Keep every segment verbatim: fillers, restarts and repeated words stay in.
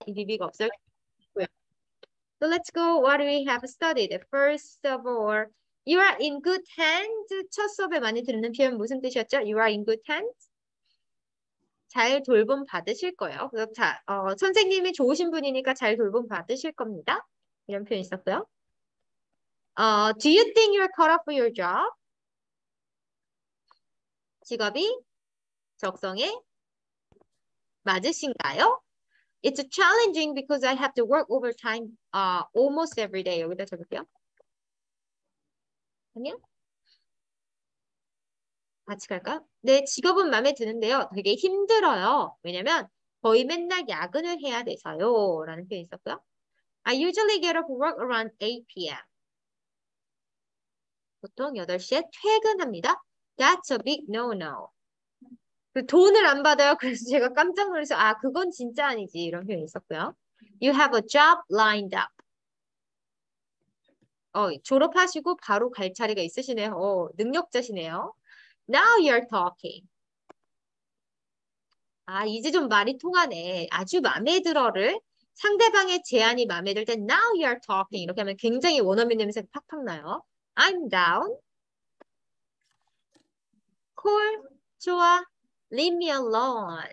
이비비가 없을 거고요. So let's go. What do we have studied? First of all, you are in good hands. 첫 수업에 많이 듣는 표현 무슨 뜻이었죠? You are in good hands. 잘 돌봄 받으실 거예요. 그래서 자, 어, 선생님이 좋으신 분이니까 잘 돌봄 받으실 겁니다. 이런 표현 있었고요. 어, do you think you're cut off for your job? 직업이 적성에 맞으신가요? It's challenging because I have to work overtime uh, almost every day. 여기다 적을게요. 아니요? 같이 갈까? 내 직업은 마음에 드는데요. 되게 힘들어요. 왜냐면 거의 맨날 야근을 해야 돼서요. 라는 표현이 있었고요. I usually get off work around eight p m 보통 여덟 시에 퇴근합니다. That's a big no-no. 그 돈을 안 받아요. 그래서 제가 깜짝 놀라서 아 그건 진짜 아니지 이런 표현이 있었고요. You have a job lined up. 어, 졸업하시고 바로 갈 자리가 있으시네요. 어, 능력자시네요. Now you're talking. 아, 이제 좀 말이 통하네. 아주 마음에 들어를 상대방의 제안이 마음에 들 때 now you're talking 이렇게 하면 굉장히 원어민 냄새가 팍팍 나요. I'm down. Cool. 좋아. Leave me alone.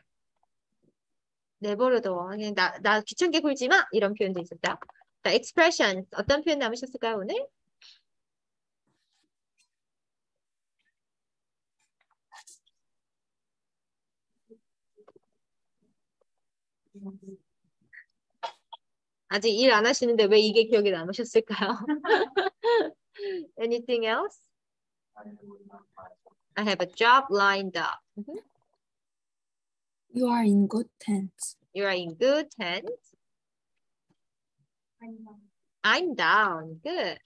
내버려둬. 그냥 나, 나 귀찮게 굴지 마. 이런 표현도 있었다. 자, expression. 어떤 표현 남으셨을까요, 오늘? 아직 일 안 하시는데 왜 이게 기억에 남으셨을까요? Anything else? I have a job lined up. Mhm. You are in good hands. You are in good hands. I'm down. Good.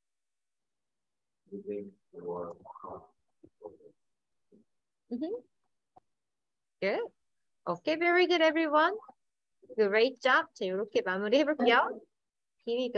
Mhm. Good. Okay, very good, everyone. Great job. 자, 이렇게 마무리 해볼게요. Here we go.